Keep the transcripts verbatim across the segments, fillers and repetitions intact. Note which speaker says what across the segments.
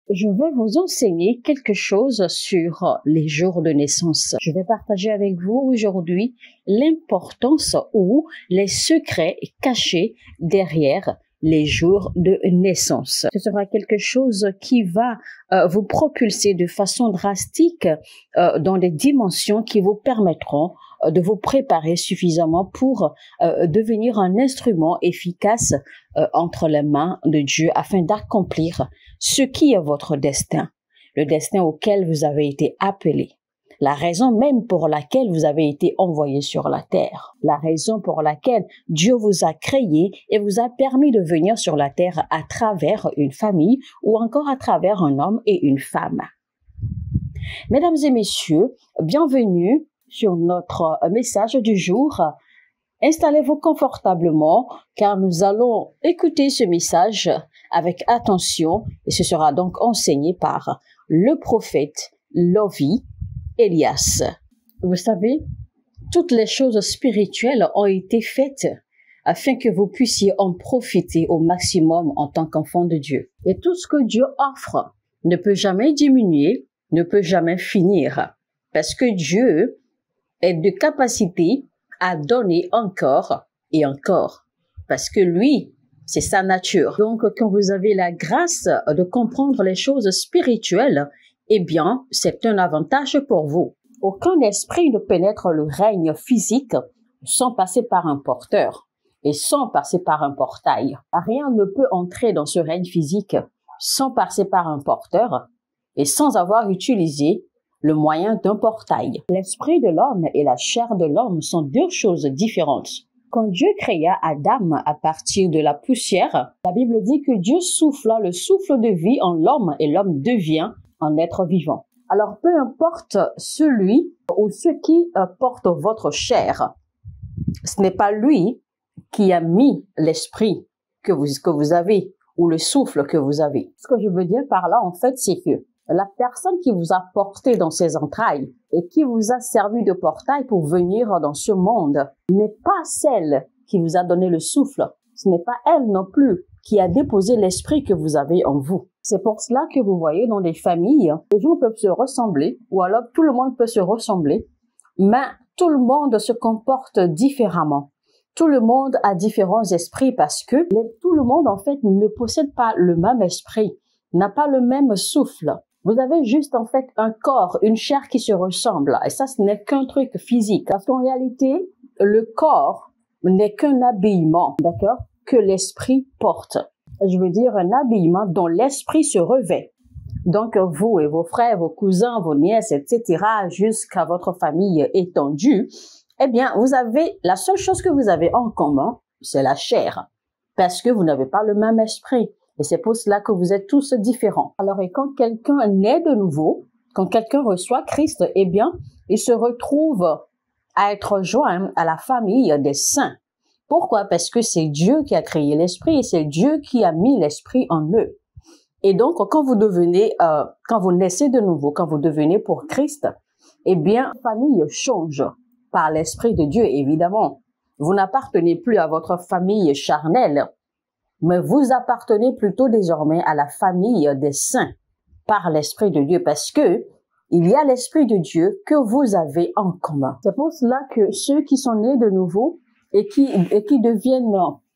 Speaker 1: Je vais vous enseigner quelque chose sur les jours de naissance. Je vais partager avec vous aujourd'hui l'importance ou les secrets cachés derrière les jours de naissance. Ce sera quelque chose qui va euh, vous propulser de façon drastique euh, dans des dimensions qui vous permettront euh, de vous préparer suffisamment pour euh, devenir un instrument efficace euh, entre les mains de Dieu afin d'accomplir ce qui est votre destin, le destin auquel vous avez été appelé. La raison même pour laquelle vous avez été envoyé sur la terre. La raison pour laquelle Dieu vous a créé et vous a permis de venir sur la terre à travers une famille ou encore à travers un homme et une femme. Mesdames et messieurs, bienvenue sur notre message du jour. Installez-vous confortablement car nous allons écouter ce message avec attention et ce sera donc enseigné par le prophète Lovie Elias. Vous savez, toutes les choses spirituelles ont été faites afin que vous puissiez en profiter au maximum en tant qu'enfant de Dieu. Et tout ce que Dieu offre ne peut jamais diminuer, ne peut jamais finir. Parce que Dieu est de capacité à donner encore et encore. Parce que lui, c'est sa nature. Donc, quand vous avez la grâce de comprendre les choses spirituelles, eh bien, c'est un avantage pour vous. Aucun esprit ne pénètre le règne physique sans passer par un porteur et sans passer par un portail. Rien ne peut entrer dans ce règne physique sans passer par un porteur et sans avoir utilisé le moyen d'un portail. L'esprit de l'homme et la chair de l'homme sont deux choses différentes. Quand Dieu créa Adam à partir de la poussière, la Bible dit que Dieu souffla le souffle de vie en l'homme et l'homme devient un être vivant. Alors, peu importe celui ou ceux qui euh, portent votre chair, ce n'est pas lui qui a mis l'esprit que vous, que vous avez ou le souffle que vous avez. Ce que je veux dire par là, en fait, c'est que la personne qui vous a porté dans ses entrailles et qui vous a servi de portail pour venir dans ce monde n'est pas celle qui vous a donné le souffle. Ce n'est pas elle non plus qui a déposé l'esprit que vous avez en vous. C'est pour cela que vous voyez dans des familles, les gens peuvent se ressembler, ou alors tout le monde peut se ressembler, mais tout le monde se comporte différemment. Tout le monde a différents esprits parce que les, tout le monde, en fait, ne possède pas le même esprit, n'a pas le même souffle. Vous avez juste, en fait, un corps, une chair qui se ressemble. Et ça, ce n'est qu'un truc physique. Parce qu'en réalité, le corps n'est qu'un habillement, d'accord, que l'esprit porte. Je veux dire un habillement dont l'esprit se revêt. Donc, vous et vos frères, vos cousins, vos nièces, et cetera, jusqu'à votre famille étendue, eh bien, vous avez, la seule chose que vous avez en commun, c'est la chair. Parce que vous n'avez pas le même esprit. Et c'est pour cela que vous êtes tous différents. Alors, et quand quelqu'un naît de nouveau, quand quelqu'un reçoit Christ, eh bien, il se retrouve à être joint à la famille des saints. Pourquoi? Parce que c'est Dieu qui a créé l'esprit et c'est Dieu qui a mis l'esprit en eux. Et donc, quand vous devenez, euh, quand vous naissez de nouveau, quand vous devenez pour Christ, eh bien, la famille change par l'esprit de Dieu, évidemment. Vous n'appartenez plus à votre famille charnelle, mais vous appartenez plutôt désormais à la famille des saints par l'esprit de Dieu parce que il y a l'esprit de Dieu que vous avez en commun. C'est pour cela que ceux qui sont nés de nouveau et qui, et qui deviennent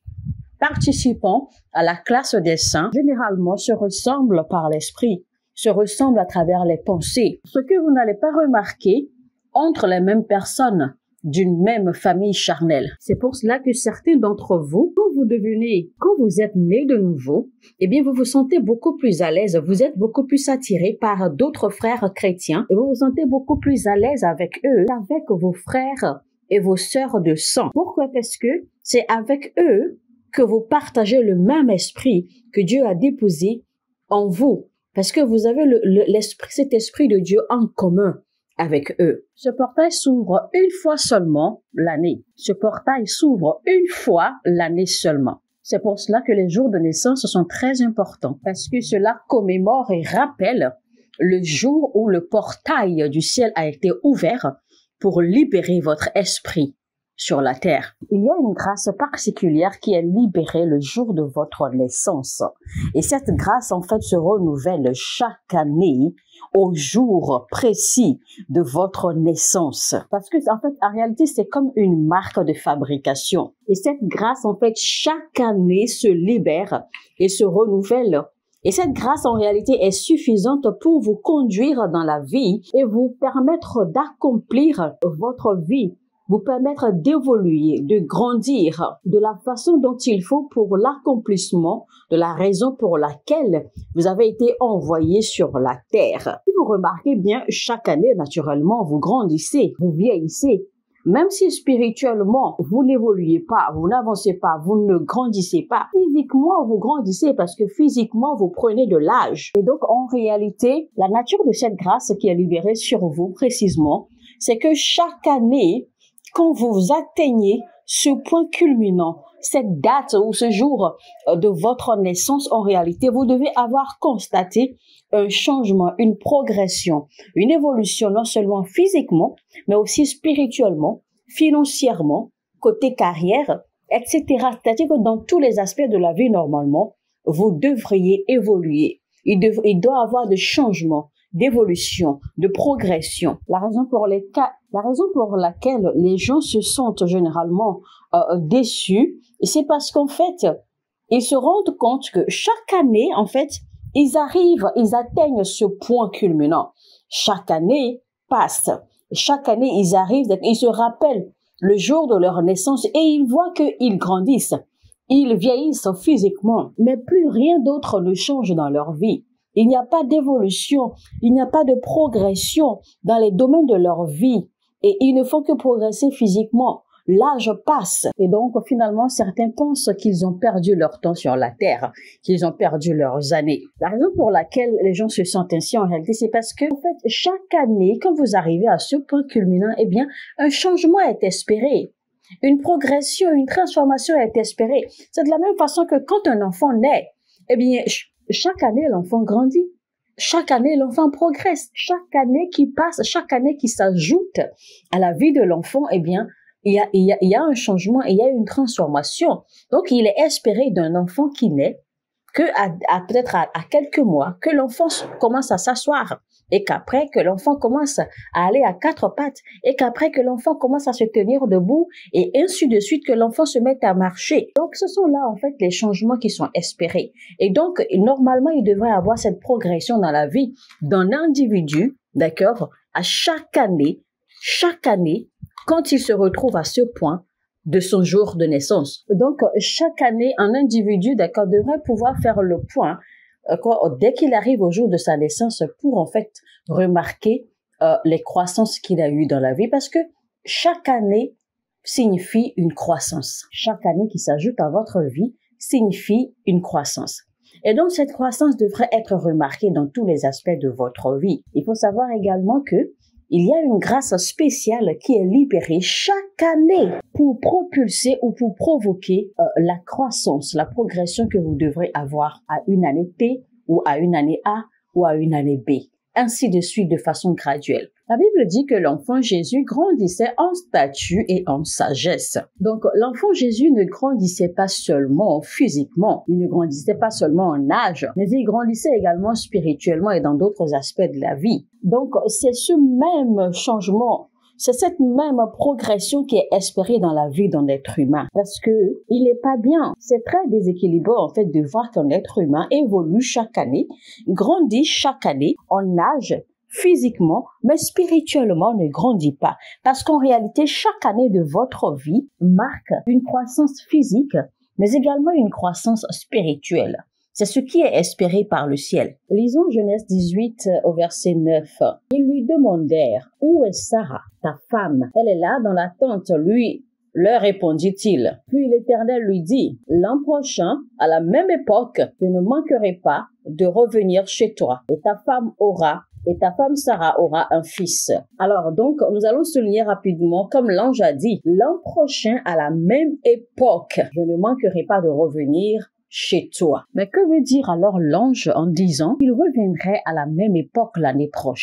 Speaker 1: participants à la classe des saints, généralement se ressemblent par l'esprit, se ressemblent à travers les pensées. Ce que vous n'allez pas remarquer entre les mêmes personnes d'une même famille charnelle. C'est pour cela que certains d'entre vous, quand vous devenez, quand vous êtes nés de nouveau, eh bien, vous vous sentez beaucoup plus à l'aise, vous êtes beaucoup plus attirés par d'autres frères chrétiens et vous vous sentez beaucoup plus à l'aise avec eux qu'avec vos frères et vos sœurs de sang. Pourquoi? Parce que c'est avec eux que vous partagez le même esprit que Dieu a déposé en vous. Parce que vous avez le, le, l'esprit, cet esprit de Dieu en commun avec eux. Ce portail s'ouvre une fois seulement l'année. Ce portail s'ouvre une fois l'année seulement. C'est pour cela que les jours de naissance sont très importants. Parce que cela commémore et rappelle le jour où le portail du ciel a été ouvert pour libérer votre esprit sur la terre. Il y a une grâce particulière qui est libérée le jour de votre naissance. Et cette grâce, en fait, se renouvelle chaque année au jour précis de votre naissance. Parce que, en fait, en réalité, c'est comme une marque de fabrication. Et cette grâce, en fait, chaque année se libère et se renouvelle. Et cette grâce, en réalité, est suffisante pour vous conduire dans la vie et vous permettre d'accomplir votre vie, vous permettre d'évoluer, de grandir de la façon dont il faut pour l'accomplissement de la raison pour laquelle vous avez été envoyé sur la terre. Si vous remarquez bien, chaque année, naturellement, vous grandissez, vous vieillissez. Même si spirituellement, vous n'évoluez pas, vous n'avancez pas, vous ne grandissez pas, physiquement, vous grandissez parce que physiquement, vous prenez de l'âge. Et donc, en réalité, la nature de cette grâce qui est libérée sur vous précisément, c'est que chaque année, quand vous atteignez ce point culminant, cette date ou ce jour de votre naissance, en réalité, vous devez avoir constaté un changement, une progression, une évolution, non seulement physiquement, mais aussi spirituellement, financièrement, côté carrière, et cetera. C'est-à-dire que dans tous les aspects de la vie, normalement, vous devriez évoluer. Il, dev- il doit y avoir de changements, d'évolution, de progression. La raison pour les cas, la raison pour laquelle les gens se sentent généralement euh, déçus, c'est parce qu'en fait, ils se rendent compte que chaque année, en fait, ils arrivent, ils atteignent ce point culminant. Chaque année passe. Chaque année, ils arrivent, ils se rappellent le jour de leur naissance et ils voient qu'ils grandissent. Ils vieillissent physiquement, mais plus rien d'autre ne change dans leur vie. Il n'y a pas d'évolution, il n'y a pas de progression dans les domaines de leur vie et ils ne font que progresser physiquement. L'âge passe et donc finalement certains pensent qu'ils ont perdu leur temps sur la terre, qu'ils ont perdu leurs années. La raison pour laquelle les gens se sentent ainsi en réalité, c'est parce que en fait chaque année, quand vous arrivez à ce point culminant, eh bien un changement est espéré. Une progression, une transformation est espérée. C'est de la même façon que quand un enfant naît, eh bien chaque année l'enfant grandit. Chaque année, l'enfant progresse. Chaque année qui passe, chaque année qui s'ajoute à la vie de l'enfant, eh bien, il y a, il y a, il y a un changement, il y a une transformation. Donc, il est espéré d'un enfant qui naît que à, à peut-être à, à quelques mois, que l'enfant commence à s'asseoir et qu'après que l'enfant commence à aller à quatre pattes et qu'après que l'enfant commence à se tenir debout et ainsi de suite, que l'enfant se mette à marcher. Donc, ce sont là, en fait, les changements qui sont espérés. Et donc, normalement, il devrait y avoir cette progression dans la vie d'un individu, d'accord, à chaque année, chaque année, quand il se retrouve à ce point de son jour de naissance. Donc, chaque année, un individu, d'accord, devrait pouvoir faire le point euh, dès qu'il arrive au jour de sa naissance pour, en fait, remarquer euh, les croissances qu'il a eues dans la vie parce que chaque année signifie une croissance. Chaque année qui s'ajoute à votre vie signifie une croissance. Et donc, cette croissance devrait être remarquée dans tous les aspects de votre vie. Il faut savoir également que il y a une grâce spéciale qui est libérée chaque année pour propulser ou pour provoquer euh, la croissance, la progression que vous devrez avoir à une année T ou à une année A ou à une année B, ainsi de suite de façon graduelle. La Bible dit que l'enfant Jésus grandissait en stature et en sagesse. Donc, l'enfant Jésus ne grandissait pas seulement physiquement, il ne grandissait pas seulement en âge, mais il grandissait également spirituellement et dans d'autres aspects de la vie. Donc, c'est ce même changement, c'est cette même progression qui est espérée dans la vie d'un être humain. Parce que il n'est pas bien, c'est très déséquilibrant en fait de voir qu'un être humain évolue chaque année, grandit chaque année en âge, physiquement, mais spirituellement ne grandit pas. Parce qu'en réalité, chaque année de votre vie marque une croissance physique, mais également une croissance spirituelle. C'est ce qui est espéré par le ciel. Lisons Genèse dix-huit au verset neuf. Ils lui demandèrent, « Où est Sarah, ta femme? Elle est là dans la tente, lui. » Leur répondit-il. Puis l'Éternel lui dit, « L'an prochain, à la même époque, je ne manquerai pas de revenir chez toi, et ta femme aura et ta femme Sarah aura un fils. » Alors donc, nous allons souligner rapidement, comme l'ange a dit, l'an prochain, à la même époque, je ne manquerai pas de revenir chez toi. Mais que veut dire alors l'ange en disant qu'il reviendrait à la même époque l'année prochaine? Pourquoi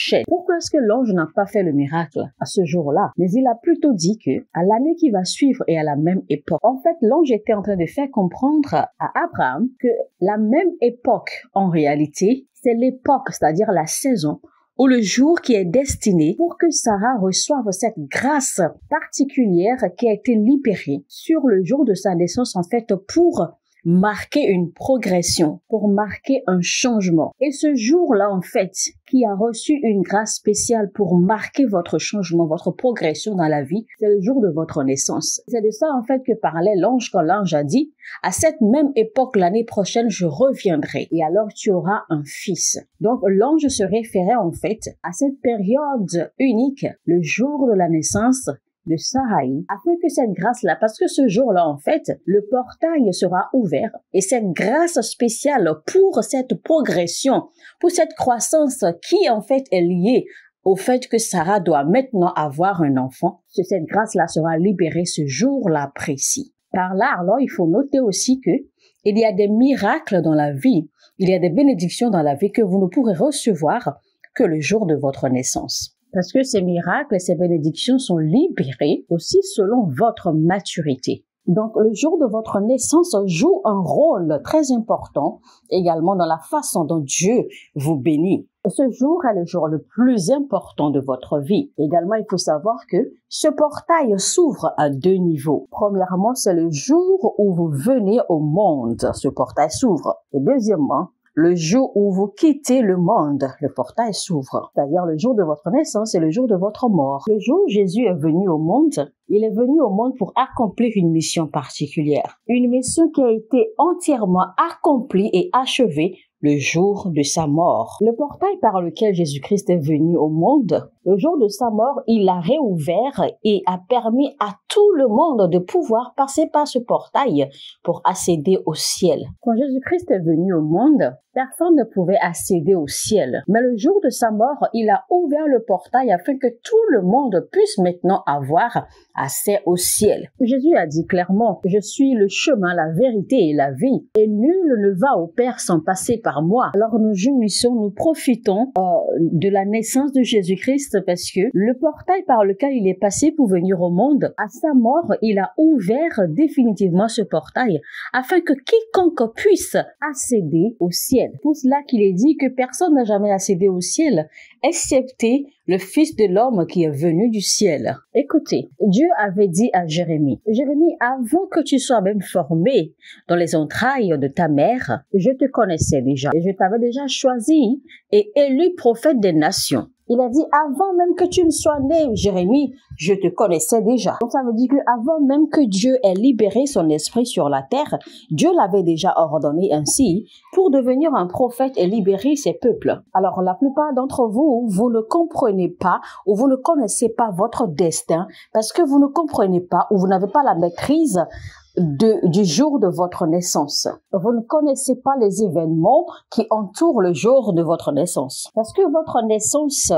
Speaker 1: Pourquoi est-ce que l'ange n'a pas fait le miracle à ce jour-là? Mais il a plutôt dit que à l'année qui va suivre et à la même époque. En fait, l'ange était en train de faire comprendre à Abraham que la même époque, en réalité, c'est l'époque, c'est-à-dire la saison, ou le jour qui est destiné pour que Sarah reçoive cette grâce particulière qui a été libérée sur le jour de sa naissance, en fait, pour marquer une progression, pour marquer un changement. Et ce jour-là, en fait, qui a reçu une grâce spéciale pour marquer votre changement, votre progression dans la vie, c'est le jour de votre naissance. C'est de ça, en fait, que parlait l'ange quand l'ange a dit, à cette même époque, l'année prochaine, je reviendrai et alors tu auras un fils. Donc, l'ange se référait, en fait, à cette période unique, le jour de la naissance de Sarai, afin que cette grâce-là, parce que ce jour-là, en fait, le portail sera ouvert et cette grâce spéciale pour cette progression, pour cette croissance qui, en fait, est liée au fait que Sarah doit maintenant avoir un enfant, que cette grâce-là sera libérée ce jour-là précis. Par là, alors, il faut noter aussi que il y a des miracles dans la vie, il y a des bénédictions dans la vie que vous ne pourrez recevoir que le jour de votre naissance. Parce que ces miracles et ces bénédictions sont libérés aussi selon votre maturité. Donc, le jour de votre naissance joue un rôle très important également dans la façon dont Dieu vous bénit. Ce jour est le jour le plus important de votre vie. Également, il faut savoir que ce portail s'ouvre à deux niveaux. Premièrement, c'est le jour où vous venez au monde. Ce portail s'ouvre. Et deuxièmement, le jour où vous quittez le monde, le portail s'ouvre. C'est-à-dire le jour de votre naissance et le jour de votre mort. Le jour où Jésus est venu au monde, il est venu au monde pour accomplir une mission particulière. Une mission qui a été entièrement accomplie et achevée le jour de sa mort. Le portail par lequel Jésus-Christ est venu au monde, le jour de sa mort, il l'a réouvert et a permis à tout le monde de pouvoir passer par ce portail pour accéder au ciel. Quand Jésus-Christ est venu au monde, personne ne pouvait accéder au ciel. Mais le jour de sa mort, il a ouvert le portail afin que tout le monde puisse maintenant avoir accès au ciel. Jésus a dit clairement, « Je suis le chemin, la vérité et la vie, et nul ne va au Père sans passer par moi. » Alors nous jouissons, nous profitons euh, de la naissance de Jésus-Christ parce que le portail par lequel il est passé pour venir au monde, à sa mort, il a ouvert définitivement ce portail afin que quiconque puisse accéder au ciel. Pour cela qu'il est dit que personne n'a jamais accédé au ciel, excepté le Fils de l'homme qui est venu du ciel. Écoutez, Dieu avait dit à Jérémie, « Jérémie, avant que tu sois même formé dans les entrailles de ta mère, je te connaissais déjà et je t'avais déjà choisi et élu prophète des nations. » Il a dit, avant même que tu ne sois né, Jérémie, je te connaissais déjà. Donc ça veut dire qu'avant même que Dieu ait libéré son esprit sur la terre, Dieu l'avait déjà ordonné ainsi pour devenir un prophète et libérer ses peuples. Alors la plupart d'entre vous, vous ne comprenez pas ou vous ne connaissez pas votre destin parce que vous ne comprenez pas ou vous n'avez pas la maîtrise De, du jour de votre naissance. Vous ne connaissez pas les événements qui entourent le jour de votre naissance. Parce que votre naissance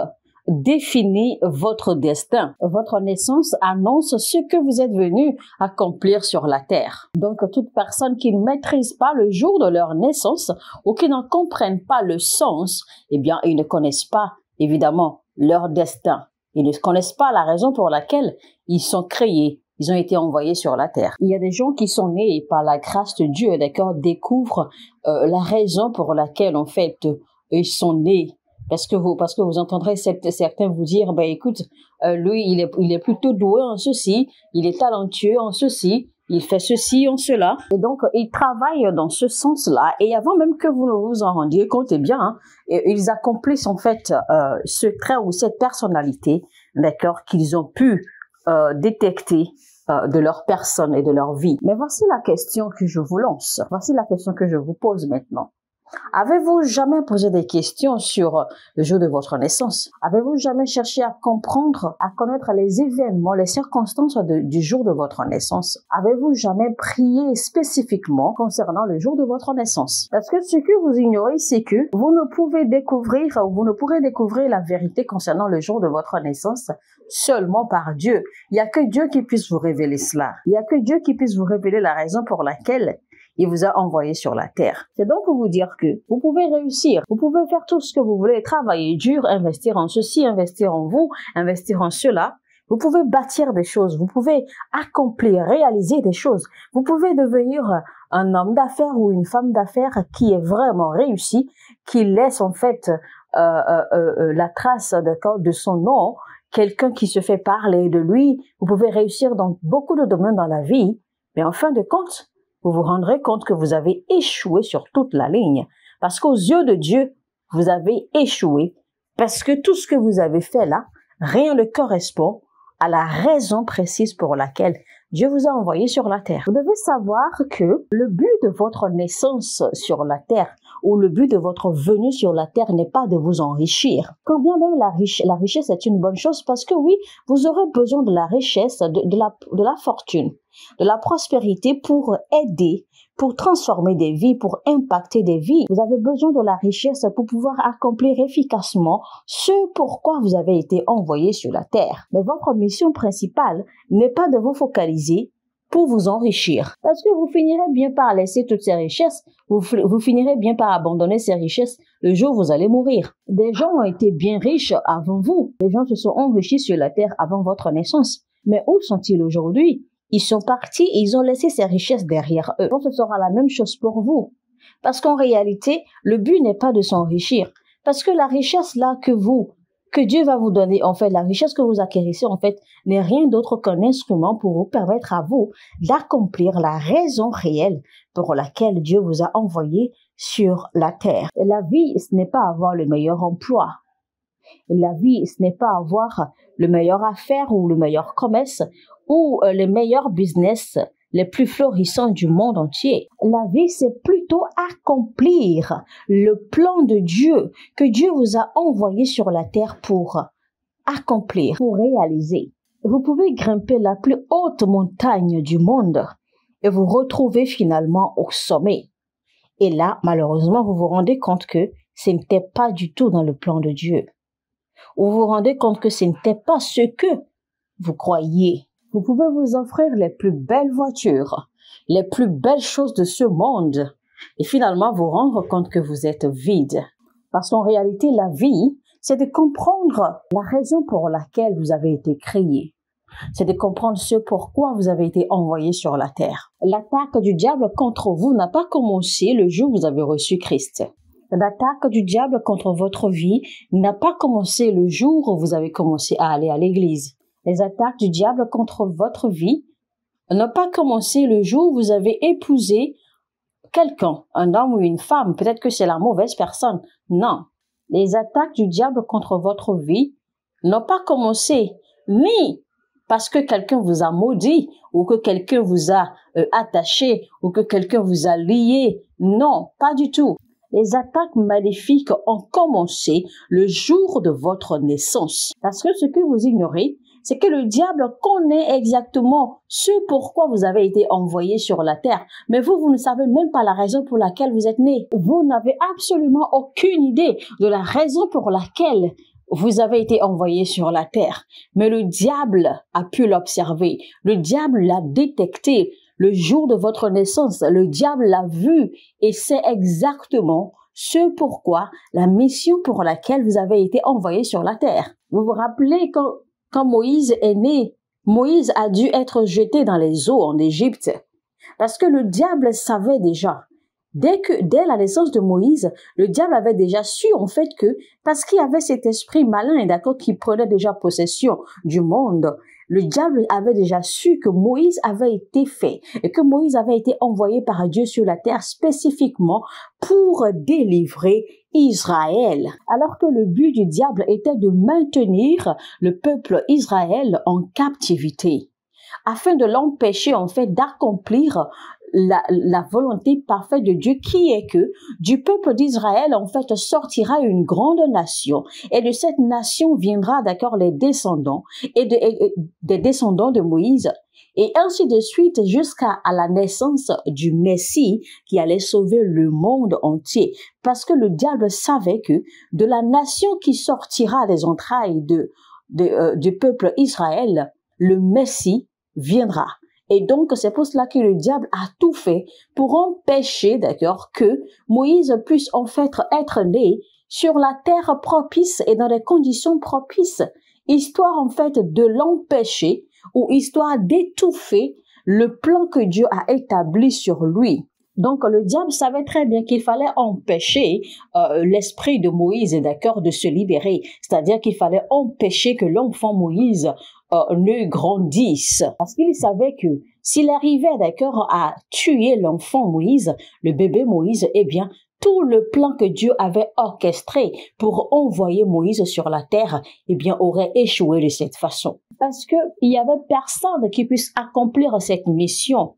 Speaker 1: définit votre destin. Votre naissance annonce ce que vous êtes venu accomplir sur la terre. Donc, toute personne qui ne maîtrise pas le jour de leur naissance ou qui n'en comprennent pas le sens, eh bien, ils ne connaissent pas, évidemment, leur destin. Ils ne connaissent pas la raison pour laquelle ils sont créés. Ils ont été envoyés sur la terre. Il y a des gens qui sont nés et par la grâce de Dieu, d'accord, découvrent euh, la raison pour laquelle, en fait, euh, ils sont nés. Parce que vous, parce que vous entendrez certains vous dire, ben écoute, euh, lui, il est, il est plutôt doué en ceci, il est talentueux en ceci, il fait ceci en cela. Et donc, ils travaillent dans ce sens-là. Et avant même que vous ne vous en rendiez compte, eh bien, hein, ils accomplissent en fait euh, ce trait ou cette personnalité, d'accord, qu'ils ont pu euh, détecter euh, de leur personne et de leur vie. Mais voici la question que je vous lance. Voici la question que je vous pose maintenant. Avez-vous jamais posé des questions sur le jour de votre naissance? Avez-vous jamais cherché à comprendre, à connaître les événements, les circonstances de, du jour de votre naissance? Avez-vous jamais prié spécifiquement concernant le jour de votre naissance? Parce que ce que vous ignorez, c'est que vous ne pouvez découvrir, ou vous ne pourrez découvrir la vérité concernant le jour de votre naissance seulement par Dieu. Il n'y a que Dieu qui puisse vous révéler cela. Il n'y a que Dieu qui puisse vous révéler la raison pour laquelle il vous a envoyé sur la terre. C'est donc pour vous dire que vous pouvez réussir, vous pouvez faire tout ce que vous voulez, travailler dur, investir en ceci, investir en vous, investir en cela. Vous pouvez bâtir des choses, vous pouvez accomplir, réaliser des choses. Vous pouvez devenir un homme d'affaires ou une femme d'affaires qui est vraiment réussi, qui laisse en fait euh, euh, euh, la trace d'accord, de son nom, quelqu'un qui se fait parler de lui. Vous pouvez réussir dans beaucoup de domaines dans la vie, mais en fin de compte, vous vous rendrez compte que vous avez échoué sur toute la ligne. Parce qu'aux yeux de Dieu, vous avez échoué. Parce que tout ce que vous avez fait là, rien ne correspond à la raison précise pour laquelle Dieu vous a envoyé sur la terre. Vous devez savoir que le but de votre naissance sur la terre ou le but de votre venue sur la terre n'est pas de vous enrichir. Quand bien même la, riche, la richesse est une bonne chose parce que oui, vous aurez besoin de la richesse, de, de, la, de la fortune, de la prospérité pour aider, pour transformer des vies, pour impacter des vies. Vous avez besoin de la richesse pour pouvoir accomplir efficacement ce pourquoi vous avez été envoyé sur la terre. Mais votre mission principale n'est pas de vous focaliser pour vous enrichir. Parce que vous finirez bien par laisser toutes ces richesses, vous, vous finirez bien par abandonner ces richesses le jour où vous allez mourir. Des gens ont été bien riches avant vous. Des gens se sont enrichis sur la terre avant votre naissance. Mais où sont-ils aujourd'hui? Ils sont partis et ils ont laissé ces richesses derrière eux. Donc, ce sera la même chose pour vous. Parce qu'en réalité, le but n'est pas de s'enrichir. Parce que la richesse là que vous, que Dieu va vous donner, en fait, la richesse que vous acquérissez, en fait, n'est rien d'autre qu'un instrument pour vous permettre à vous d'accomplir la raison réelle pour laquelle Dieu vous a envoyé sur la terre. Et la vie, ce n'est pas avoir le meilleur emploi. La vie, ce n'est pas avoir le meilleur affaire ou le meilleur commerce ou euh, les meilleurs business les plus florissants du monde entier. La vie, c'est plutôt accomplir le plan de Dieu que Dieu vous a envoyé sur la terre pour accomplir, pour réaliser. Vous pouvez grimper la plus haute montagne du monde et vous retrouver finalement au sommet. Et là, malheureusement, vous vous rendez compte que ce n'était pas du tout dans le plan de Dieu. Vous vous rendez compte que ce n'était pas ce que vous croyiez. Vous pouvez vous offrir les plus belles voitures, les plus belles choses de ce monde et finalement vous rendre compte que vous êtes vide. Parce qu'en réalité, la vie, c'est de comprendre la raison pour laquelle vous avez été créé. C'est de comprendre ce pourquoi vous avez été envoyé sur la terre. L'attaque du diable contre vous n'a pas commencé le jour où vous avez reçu Christ. L'attaque du diable contre votre vie n'a pas commencé le jour où vous avez commencé à aller à l'église. Les attaques du diable contre votre vie n'ont pas commencé le jour où vous avez épousé quelqu'un, un homme ou une femme. Peut-être que c'est la mauvaise personne. Non. Les attaques du diable contre votre vie n'ont pas commencé ni parce que quelqu'un vous a maudit ou que quelqu'un vous a euh, attaché ou que quelqu'un vous a lié. Non, pas du tout. Les attaques maléfiques ont commencé le jour de votre naissance. Parce que ce que vous ignorez, c'est que le diable connaît exactement ce pourquoi vous avez été envoyé sur la terre. Mais vous, vous ne savez même pas la raison pour laquelle vous êtes né. Vous n'avez absolument aucune idée de la raison pour laquelle vous avez été envoyé sur la terre. Mais le diable a pu l'observer. Le diable l'a détecté. Le jour de votre naissance, le diable l'a vu et sait exactement ce pourquoi, la mission pour laquelle vous avez été envoyé sur la terre. Vous vous rappelez quand, quand Moïse est né, Moïse a dû être jeté dans les eaux en Égypte parce que le diable savait déjà. Dès que, dès la naissance de Moïse, le diable avait déjà su, en fait, que, parce qu'il y avait cet esprit malin, d'accord, qui prenait déjà possession du monde, le diable avait déjà su que Moïse avait été fait et que Moïse avait été envoyé par Dieu sur la terre spécifiquement pour délivrer Israël. Alors que le but du diable était de maintenir le peuple Israël en captivité, afin de l'empêcher, en fait, d'accomplir La, la volonté parfaite de Dieu qui est que du peuple d'Israël, en fait, sortira une grande nation et de cette nation viendra, d'accord, les descendants et, de, et des descendants de Moïse et ainsi de suite jusqu'à à la naissance du Messie qui allait sauver le monde entier. Parce que le diable savait que de la nation qui sortira des entrailles de, de, euh, du peuple Israël, le Messie viendra. Et donc, c'est pour cela que le diable a tout fait pour empêcher, d'accord, que Moïse puisse en fait être né sur la terre propice et dans des conditions propices, histoire en fait de l'empêcher ou histoire d'étouffer le plan que Dieu a établi sur lui. Donc, le diable savait très bien qu'il fallait empêcher euh, l'esprit de Moïse, d'accord, de se libérer. C'est-à-dire qu'il fallait empêcher que l'enfant Moïse euh, ne grandisse. Parce qu'il savait que s'il arrivait, d'accord, à tuer l'enfant Moïse, le bébé Moïse, eh bien, tout le plan que Dieu avait orchestré pour envoyer Moïse sur la terre, eh bien, aurait échoué de cette façon. Parce que il y avait personne qui puisse accomplir cette mission.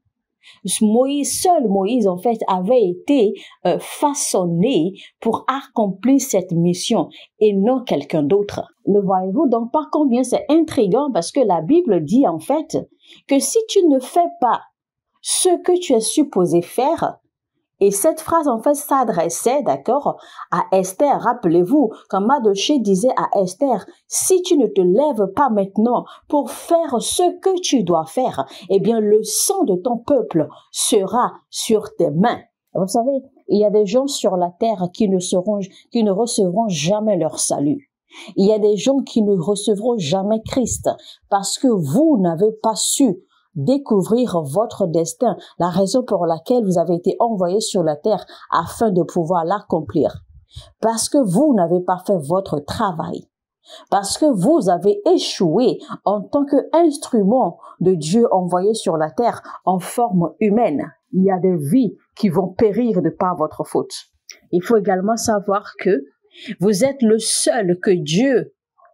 Speaker 1: Moïse, seul Moïse, en fait, avait été euh, façonné pour accomplir cette mission et non quelqu'un d'autre. Le voyez-vous donc pas combien c'est intriguant parce que la Bible dit en fait que si tu ne fais pas ce que tu es supposé faire, et cette phrase, en fait, s'adressait, d'accord, à Esther. Rappelez-vous, quand Mardochée disait à Esther, si tu ne te lèves pas maintenant pour faire ce que tu dois faire, eh bien, le sang de ton peuple sera sur tes mains. Vous savez, il y a des gens sur la terre qui ne seront, qui ne recevront jamais leur salut. Il y a des gens qui ne recevront jamais Christ parce que vous n'avez pas su découvrir votre destin, la raison pour laquelle vous avez été envoyé sur la terre afin de pouvoir l'accomplir. Parce que vous n'avez pas fait votre travail. Parce que vous avez échoué en tant qu'instrument de Dieu envoyé sur la terre en forme humaine. Il y a des vies qui vont périr de par votre faute. Il faut également savoir que vous êtes le seul que Dieu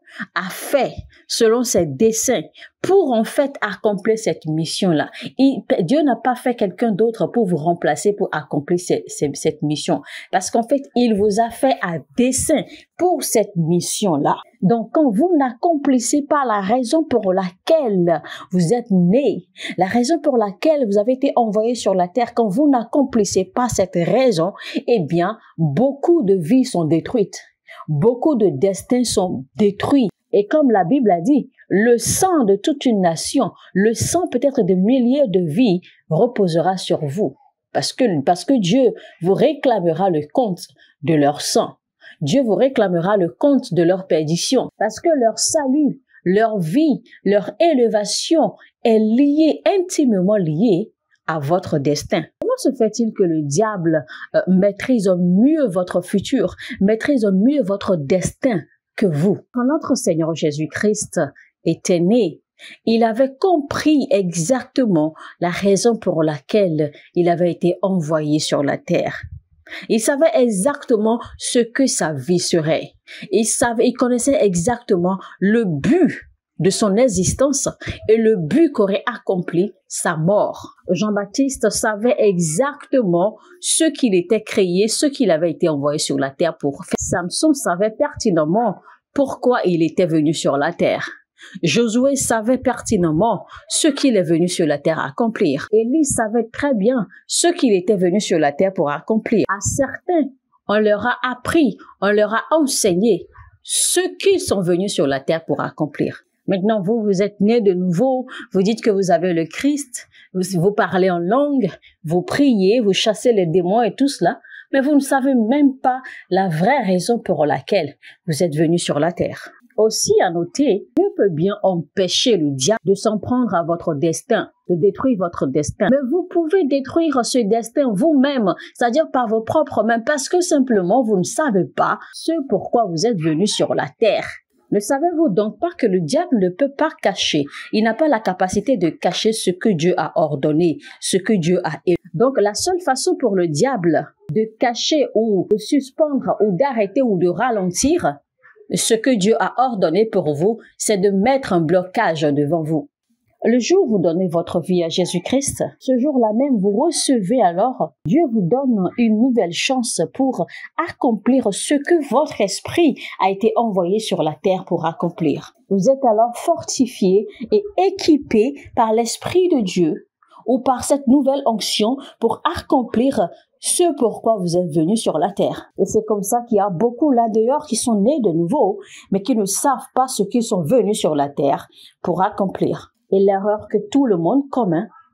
Speaker 1: a fait selon ses desseins pour en fait accomplir cette mission-là. Dieu n'a pas fait quelqu'un d'autre pour vous remplacer pour accomplir cette, cette, cette mission. Parce qu'en fait, il vous a fait à dessein pour cette mission-là. Donc, quand vous n'accomplissez pas la raison pour laquelle vous êtes né, la raison pour laquelle vous avez été envoyé sur la terre, quand vous n'accomplissez pas cette raison, eh bien, beaucoup de vies sont détruites. Beaucoup de destins sont détruits. Et comme la Bible a dit, le sang de toute une nation, le sang peut-être de milliers de vies reposera sur vous. Parce que, parce que Dieu vous réclamera le compte de leur sang. Dieu vous réclamera le compte de leur perdition. Parce que leur salut, leur vie, leur élévation est liée, intimement liée à votre destin. Comment se fait-il que le diable euh, maîtrise mieux votre futur, maîtrise mieux votre destin que vous? Quand notre Seigneur Jésus-Christ était né, il avait compris exactement la raison pour laquelle il avait été envoyé sur la terre. Il savait exactement ce que sa vie serait. Il savait, il connaissait exactement le but de son existence et le but qu'aurait accompli sa mort. Jean-Baptiste savait exactement ce qu'il était créé, ce qu'il avait été envoyé sur la terre pour faire. Samson savait pertinemment pourquoi il était venu sur la terre. Josué savait pertinemment ce qu'il est venu sur la terre accomplir. Élie savait très bien ce qu'il était venu sur la terre pour accomplir. À certains, on leur a appris, on leur a enseigné ce qu'ils sont venus sur la terre pour accomplir. Maintenant, vous, vous êtes nés de nouveau, vous dites que vous avez le Christ, vous, vous parlez en langue, vous priez, vous chassez les démons et tout cela, mais vous ne savez même pas la vraie raison pour laquelle vous êtes venus sur la terre. Aussi à noter, Dieu peut bien empêcher le diable de s'en prendre à votre destin, de détruire votre destin. Mais vous pouvez détruire ce destin vous-même, c'est-à-dire par vos propres mains, parce que simplement vous ne savez pas ce pourquoi vous êtes venus sur la terre. Ne savez-vous donc pas que le diable ne peut pas cacher? Il n'a pas la capacité de cacher ce que Dieu a ordonné, ce que Dieu a élu. Donc la seule façon pour le diable de cacher ou de suspendre ou d'arrêter ou de ralentir ce que Dieu a ordonné pour vous, c'est de mettre un blocage devant vous. Le jour où vous donnez votre vie à Jésus-Christ, ce jour-là même, vous recevez alors, Dieu vous donne une nouvelle chance pour accomplir ce que votre esprit a été envoyé sur la terre pour accomplir. Vous êtes alors fortifié et équipé par l'Esprit de Dieu ou par cette nouvelle onction pour accomplir ce pourquoi vous êtes venus sur la terre. Et c'est comme ça qu'il y a beaucoup là dehors qui sont nés de nouveau, mais qui ne savent pas ce qu'ils sont venus sur la terre pour accomplir. Et l'erreur que tout le monde commun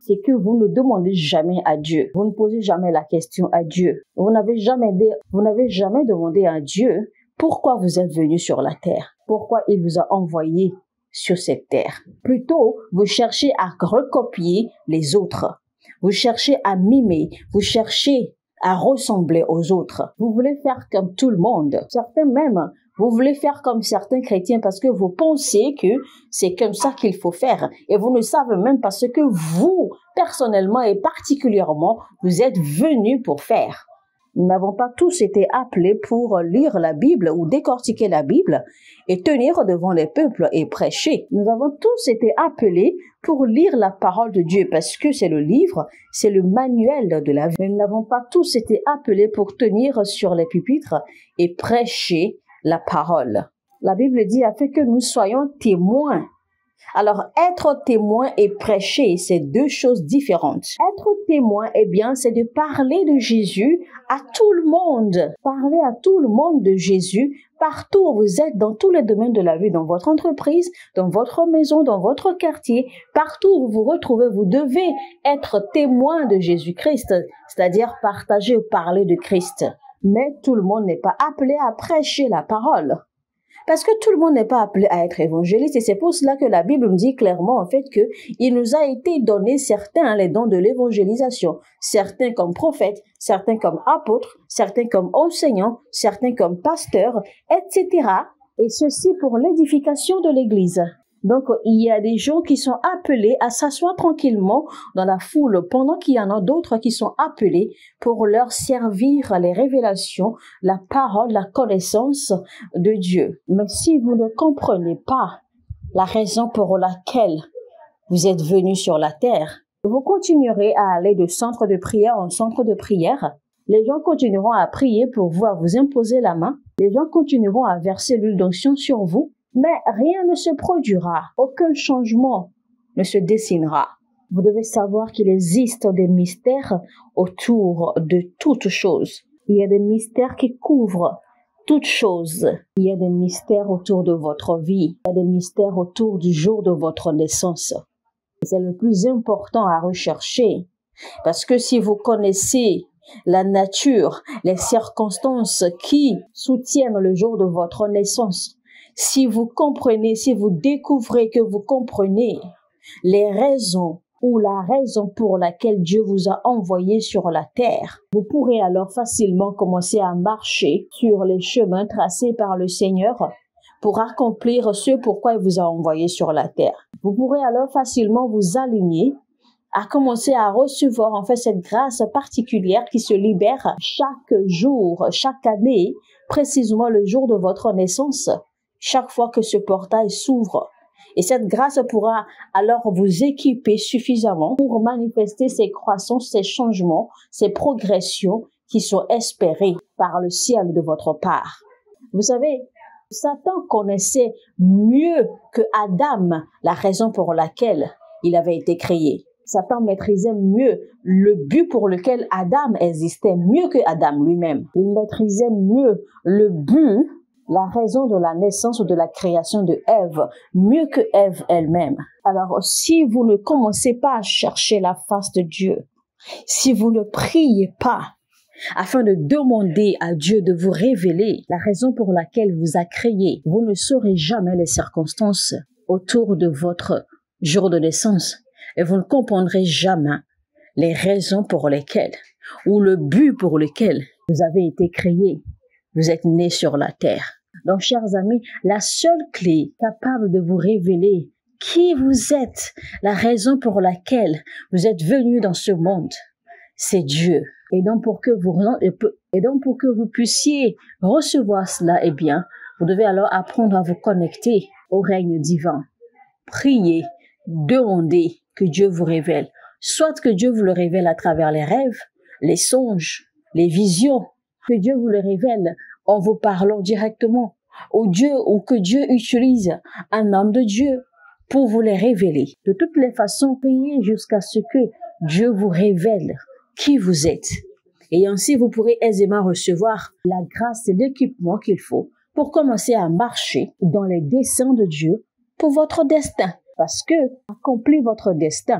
Speaker 1: c'est que vous ne demandez jamais à Dieu. Vous ne posez jamais la question à Dieu. Vous n'avez jamais, vous n'avez jamais demandé à Dieu pourquoi vous êtes venu sur la terre. Pourquoi il vous a envoyé sur cette terre. Plutôt, vous cherchez à recopier les autres. Vous cherchez à mimer. Vous cherchez à ressembler aux autres. Vous voulez faire comme tout le monde. Certains même, vous voulez faire comme certains chrétiens parce que vous pensez que c'est comme ça qu'il faut faire. Et vous ne savez même pas ce que vous, personnellement et particulièrement, vous êtes venus pour faire. Nous n'avons pas tous été appelés pour lire la Bible ou décortiquer la Bible et tenir devant les peuples et prêcher. Nous avons tous été appelés pour lire la parole de Dieu parce que c'est le livre, c'est le manuel de la vie. Mais nous n'avons pas tous été appelés pour tenir sur les pupitres et prêcher la parole. La Bible dit afin que nous soyons témoins. Alors, être témoin et prêcher, c'est deux choses différentes. Être témoin, eh bien, c'est de parler de Jésus à tout le monde. Parler à tout le monde de Jésus, partout où vous êtes, dans tous les domaines de la vie, dans votre entreprise, dans votre maison, dans votre quartier, partout où vous vous retrouvez, vous devez être témoin de Jésus-Christ, c'est-à-dire partager ou parler de Christ. Mais tout le monde n'est pas appelé à prêcher la parole. Parce que tout le monde n'est pas appelé à être évangéliste et c'est pour cela que la Bible nous dit clairement en fait que il nous a été donné certains les dons de l'évangélisation, certains comme prophètes, certains comme apôtres, certains comme enseignants, certains comme pasteurs, et cetera. Et ceci pour l'édification de l'Église. Donc, il y a des gens qui sont appelés à s'asseoir tranquillement dans la foule, pendant qu'il y en a d'autres qui sont appelés pour leur servir les révélations, la parole, la connaissance de Dieu. Mais si vous ne comprenez pas la raison pour laquelle vous êtes venus sur la terre, vous continuerez à aller de centre de prière en centre de prière. Les gens continueront à prier pour vous, à vous imposer la main. Les gens continueront à verser l'huile d'onction sur vous. Mais rien ne se produira, aucun changement ne se dessinera. Vous devez savoir qu'il existe des mystères autour de toutes choses. Il y a des mystères qui couvrent toutes choses. Il y a des mystères autour de votre vie. Il y a des mystères autour du jour de votre naissance. C'est le plus important à rechercher. Parce que si vous connaissez la nature, les circonstances qui soutiennent le jour de votre naissance, si vous comprenez, si vous découvrez que vous comprenez les raisons ou la raison pour laquelle Dieu vous a envoyé sur la terre, vous pourrez alors facilement commencer à marcher sur les chemins tracés par le Seigneur pour accomplir ce pourquoi il vous a envoyé sur la terre. Vous pourrez alors facilement vous aligner à commencer à recevoir en fait cette grâce particulière qui se libère chaque jour, chaque année, précisément le jour de votre naissance. Chaque fois que ce portail s'ouvre. Et cette grâce pourra alors vous équiper suffisamment pour manifester ces croissances, ces changements, ces progressions qui sont espérées par le ciel de votre part. Vous savez, Satan connaissait mieux que Adam la raison pour laquelle il avait été créé. Satan maîtrisait mieux le but pour lequel Adam existait, mieux que Adam lui-même. Il maîtrisait mieux le but, la raison de la naissance ou de la création de Ève, mieux que Ève elle-même. Alors, si vous ne commencez pas à chercher la face de Dieu, si vous ne priez pas afin de demander à Dieu de vous révéler la raison pour laquelle il vous a créé, vous ne saurez jamais les circonstances autour de votre jour de naissance et vous ne comprendrez jamais les raisons pour lesquelles ou le but pour lequel vous avez été créé. Vous êtes né sur la terre. Donc, chers amis, la seule clé capable de vous révéler qui vous êtes, la raison pour laquelle vous êtes venu dans ce monde, c'est Dieu. Et donc, pour que vous, et donc pour que vous puissiez recevoir cela, eh bien, vous devez alors apprendre à vous connecter au règne divin. Priez, demandez que Dieu vous révèle. Soit que Dieu vous le révèle à travers les rêves, les songes, les visions, que Dieu vous le révèle en vous parlant directement, ou Dieu, ou que Dieu utilise un homme de Dieu pour vous les révéler. De toutes les façons, priez jusqu'à ce que Dieu vous révèle qui vous êtes. Et ainsi, vous pourrez aisément recevoir la grâce et l'équipement qu'il faut pour commencer à marcher dans les desseins de Dieu pour votre destin. Parce que accomplir votre destin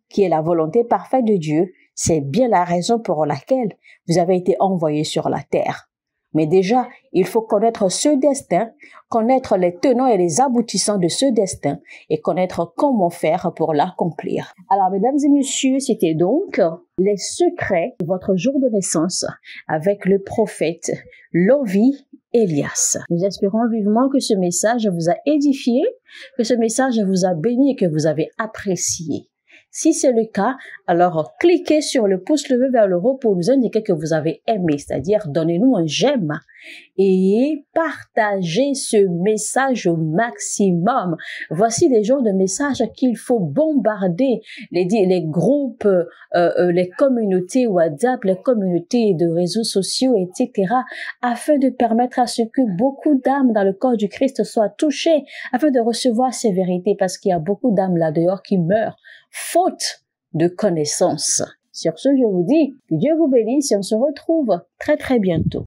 Speaker 1: qui est la volonté parfaite de Dieu, c'est bien la raison pour laquelle vous avez été envoyé sur la terre. Mais déjà, il faut connaître ce destin, connaître les tenants et les aboutissants de ce destin et connaître comment faire pour l'accomplir. Alors, mesdames et messieurs, c'était donc les secrets de votre jour de naissance avec le prophète Lovie Elias. Nous espérons vivement que ce message vous a édifié, que ce message vous a béni et que vous avez apprécié. Si c'est le cas, alors cliquez sur le pouce levé vers le haut pour nous indiquer que vous avez aimé, c'est-à-dire donnez-nous un j'aime et partagez ce message au maximum. Voici les genres de messages qu'il faut bombarder, les, les groupes, euh, euh, les communautés WhatsApp, les communautés de réseaux sociaux, et cetera, afin de permettre à ce que beaucoup d'âmes dans le corps du Christ soient touchées, afin de recevoir ces vérités, parce qu'il y a beaucoup d'âmes là dehors qui meurent faute de connaissances. Sur ce, je vous dis que Dieu vous bénisse et on se retrouve très très bientôt.